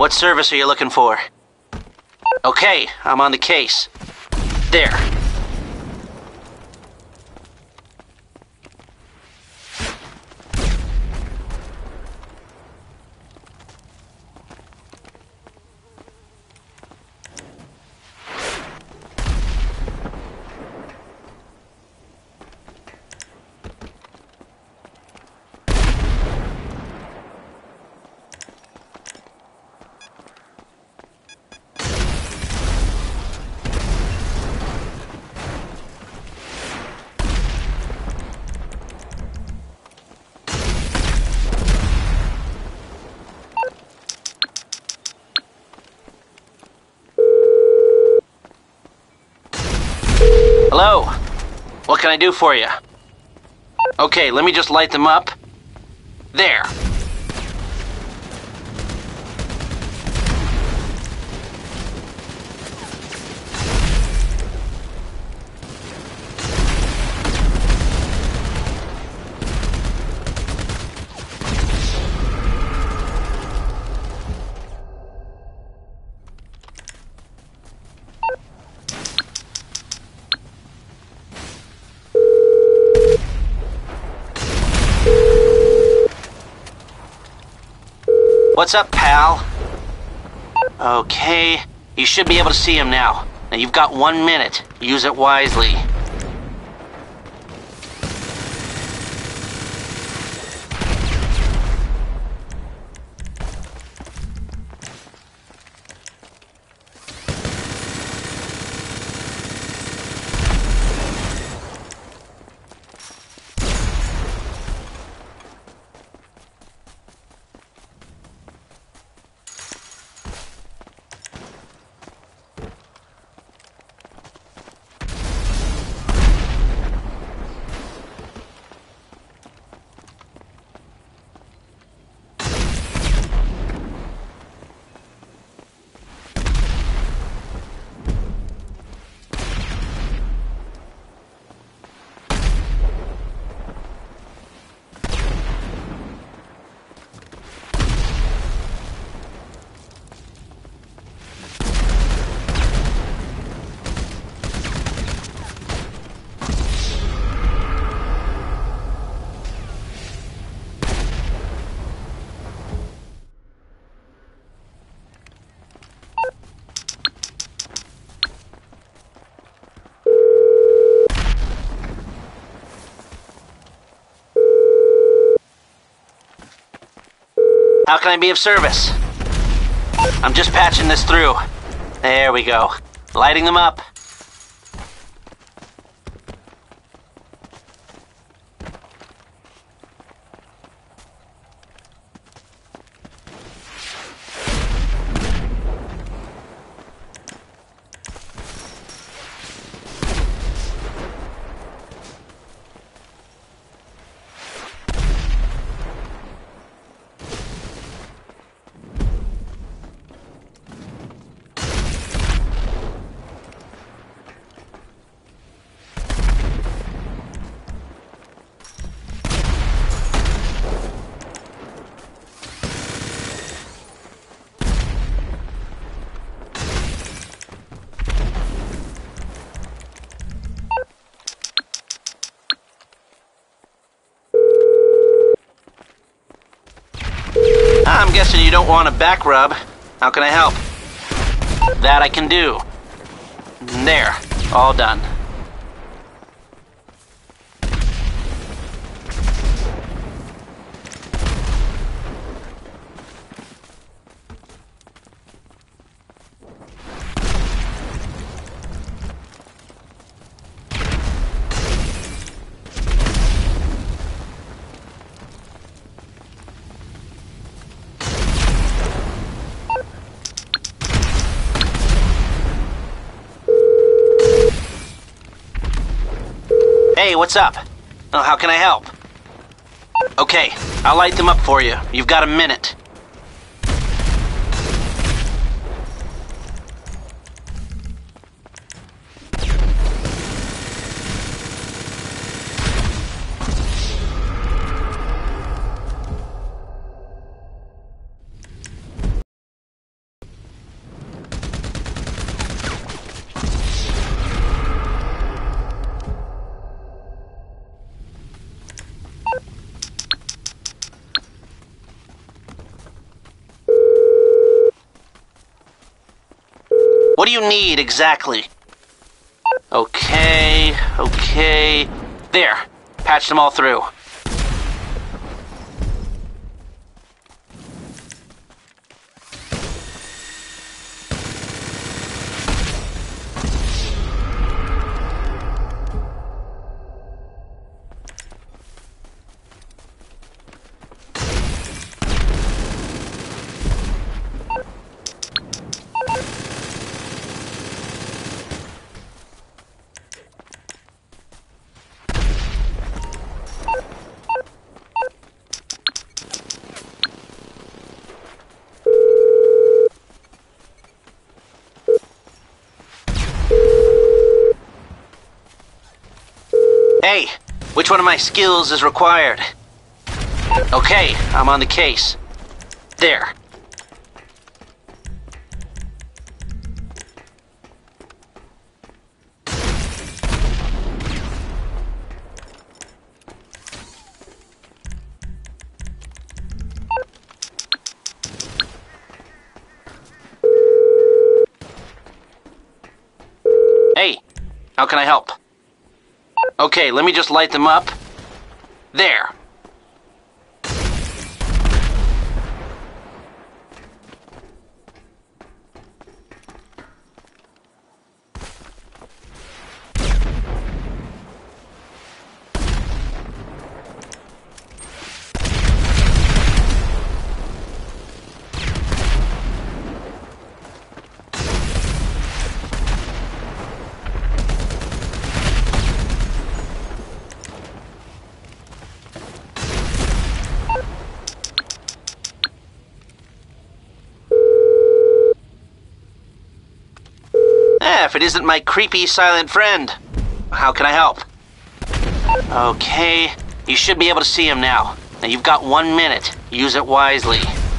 What service are you looking for? Okay, I'm on the case. There. Hello? What can I do for you? Okay, let me just light them up. There. What's up, pal? Okay, you should be able to see him now. Now you've got 1 minute. Use it wisely. How can I be of service? I'm just patching this through. There we go. Lighting them up. I'm guessing you don't want a back rub. How can I help? That I can do. There. All done. Hey, what's up? Oh, how can I help? Okay, I'll light them up for you. You've got a minute. do you need exactly? Okay. There. Patched them all through. Hey, which one of my skills is required? Okay, I'm on the case. There. Hey, how can I help? Okay, let me just light them up. There. If it isn't my creepy silent friend. How can I help? Okay, you should be able to see him now. Now you've got 1 minute. Use it wisely.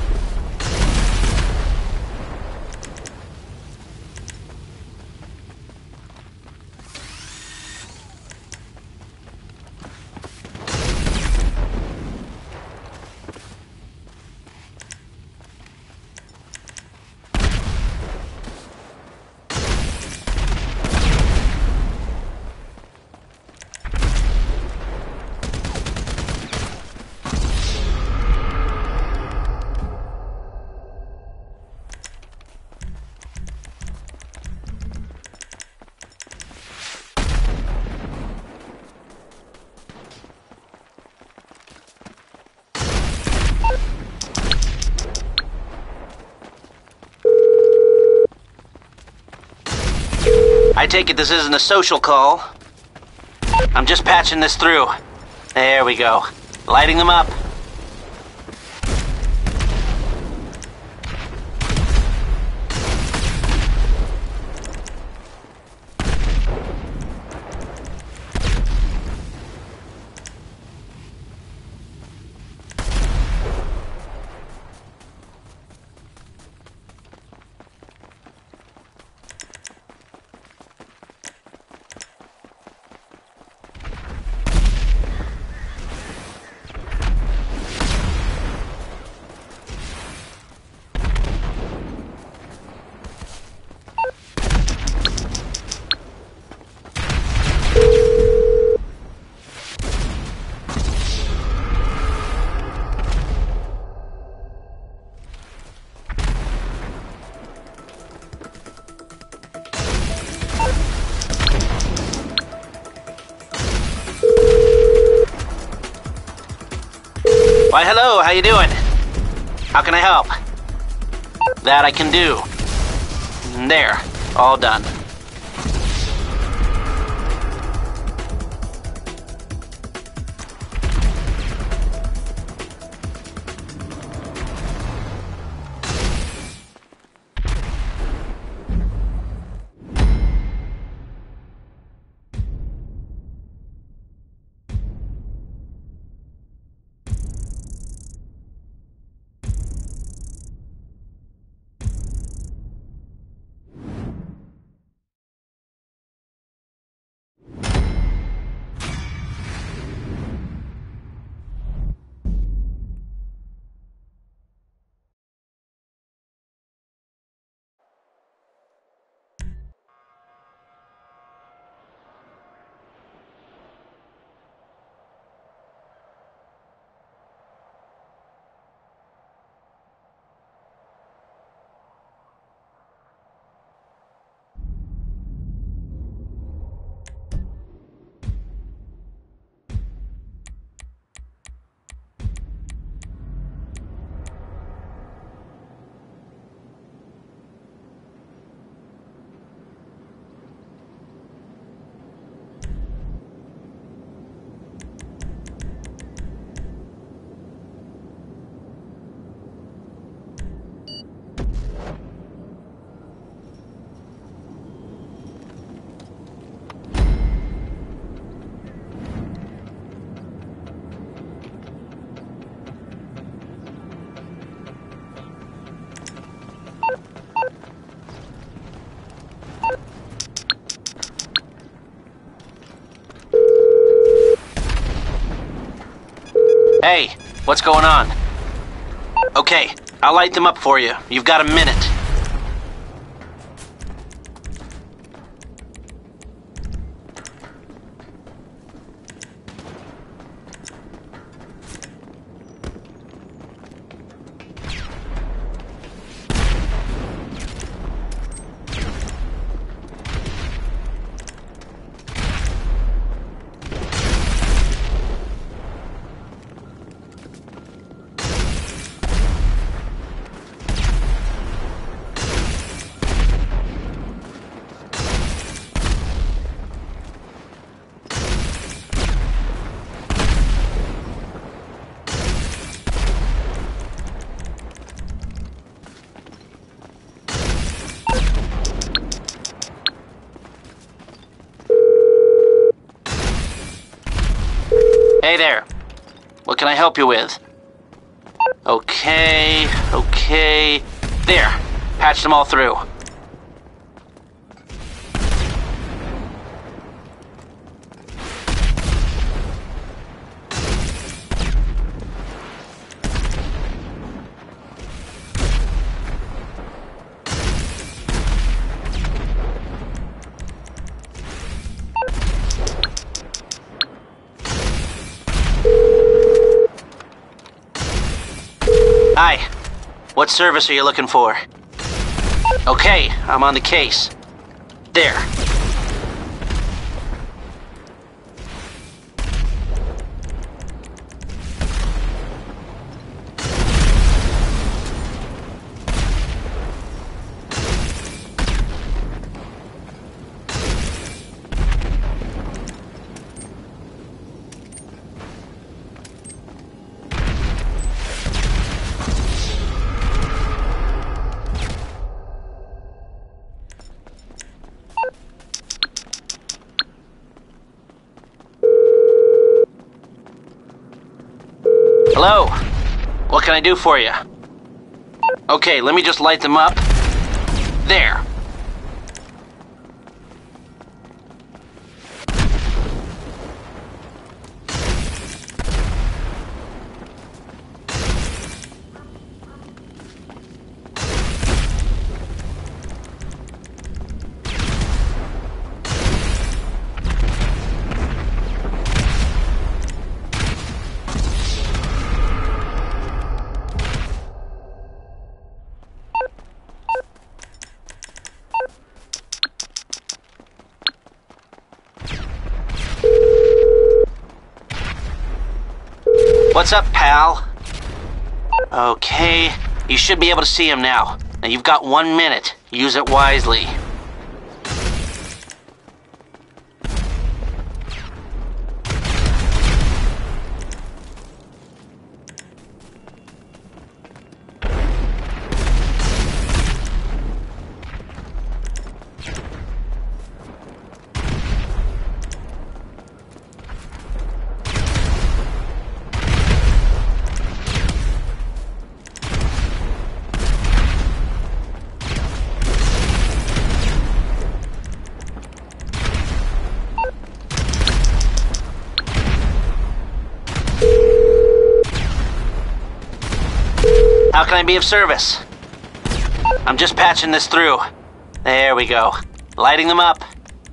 I take it this isn't a social call. I'm just patching this through. There we go. Lighting them up. Why, hello, how you doing? How can I help? That I can do. There, all done. Hey, what's going on? Okay, I'll light them up for you. You've got a minute. Hey there. What can I help you with? Okay. There. Patched them all through. Hi. What service are you looking for? Okay, I'm on the case. There. Hello? What can I do for you? Okay, let me just light them up. There. What's up, pal? Okay, you should be able to see him now. Now you've got 1 minute. Use it wisely. How can I be of service? I'm just patching this through. There we go. Lighting them up.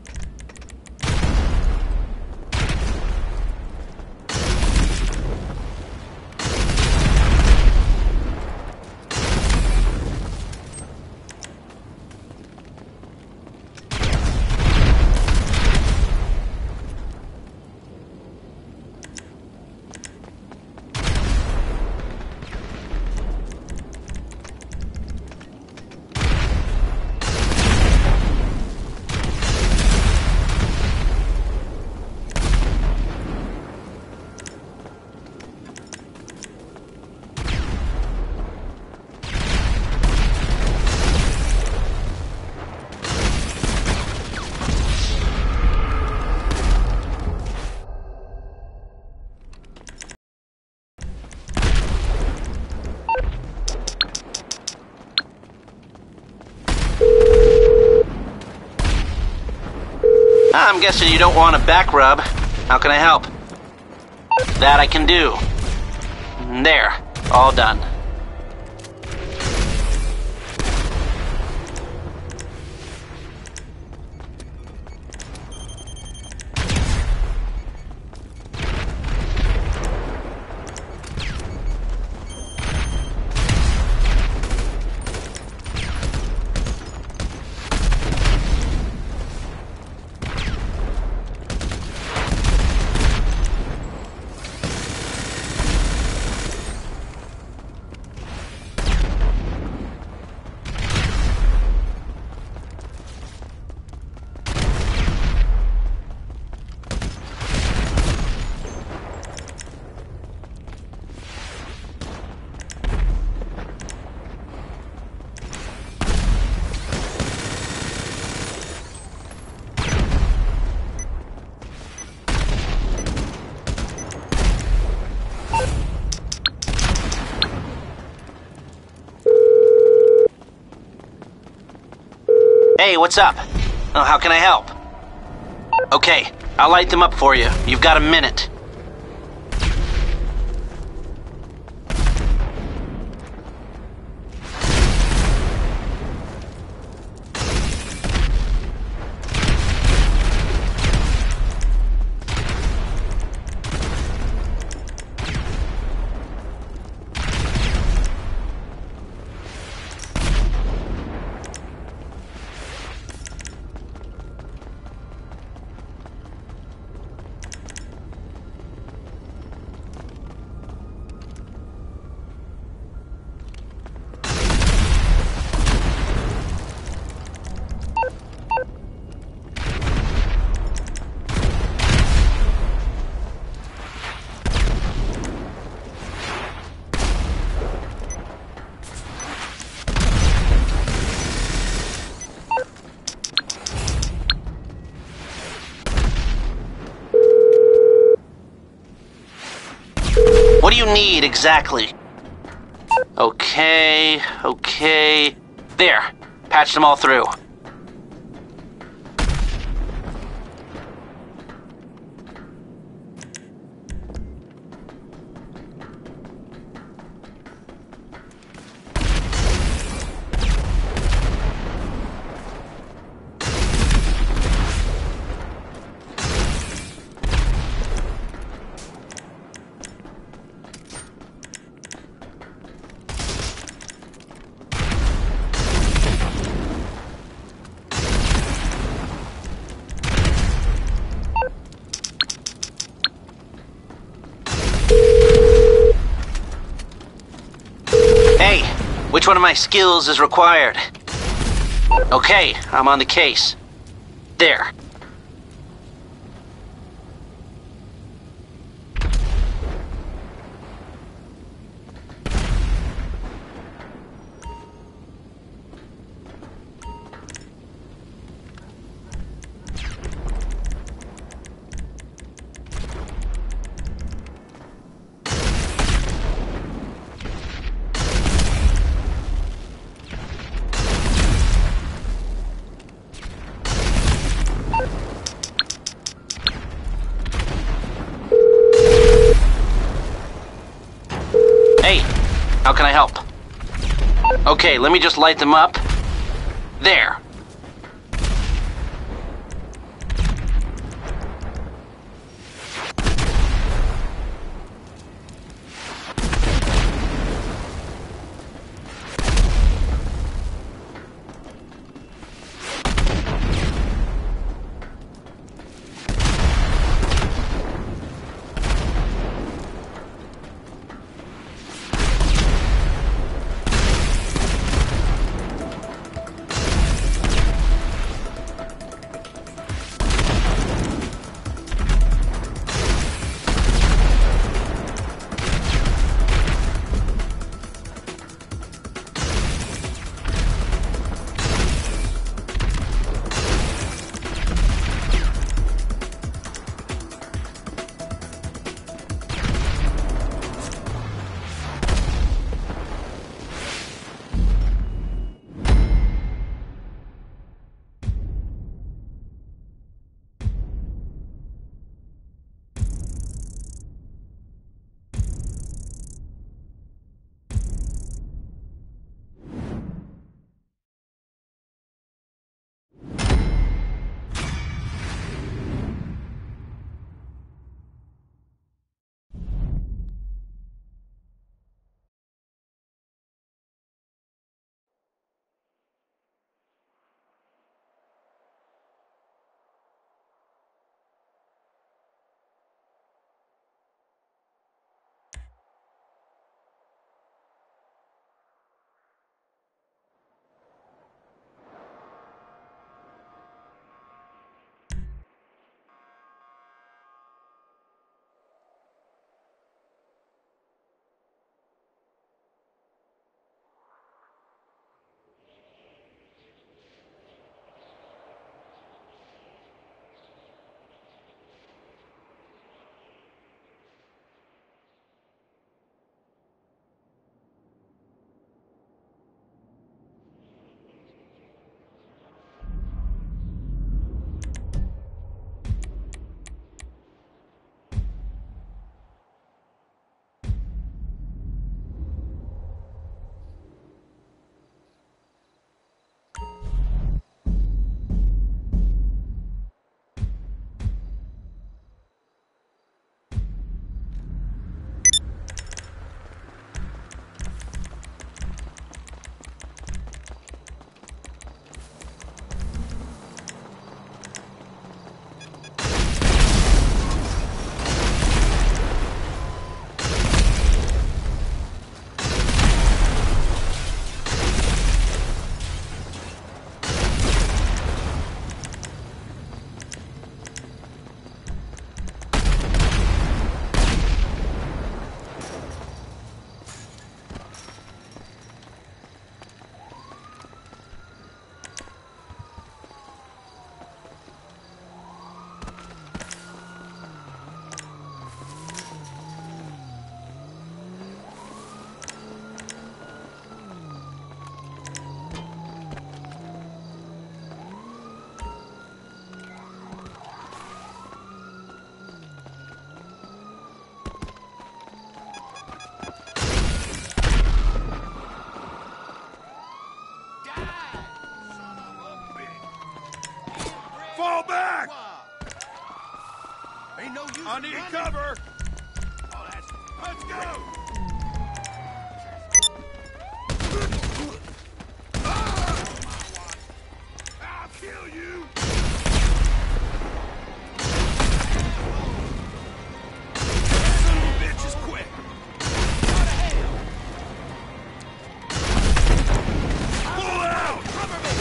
I'm guessing you don't want a back rub. How can I help? That I can do. There, all done. Hey, what's up? Oh, how can I help? Okay, I'll light them up for you. You've got a minute. What do you need exactly? Okay. There, patched them all through. Hey, which one of my skills is required? Okay, I'm on the case. There. Hey, how can I help? Okay, let me just light them up. There. I need cover! Let's go! I'll kill you! Son of a bitch is quick! Pull out! Cover me!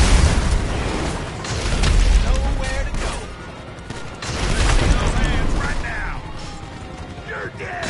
Nowhere to go. Let's those hands right now! You're dead!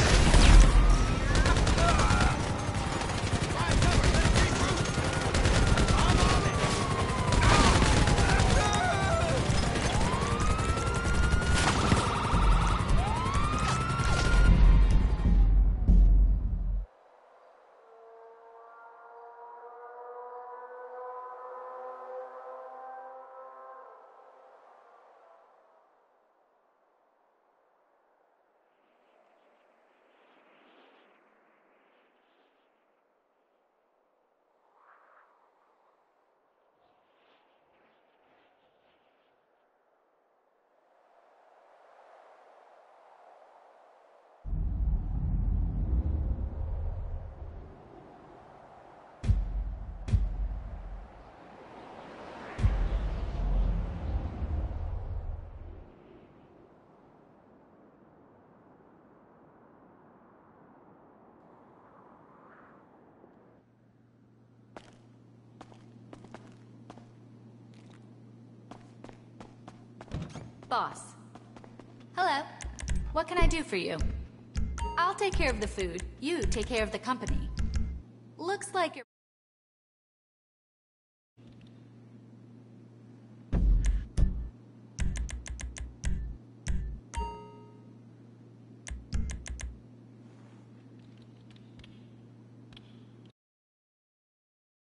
Boss. Hello. What can I do for you? I'll take care of the food. You take care of the company. Looks like you're...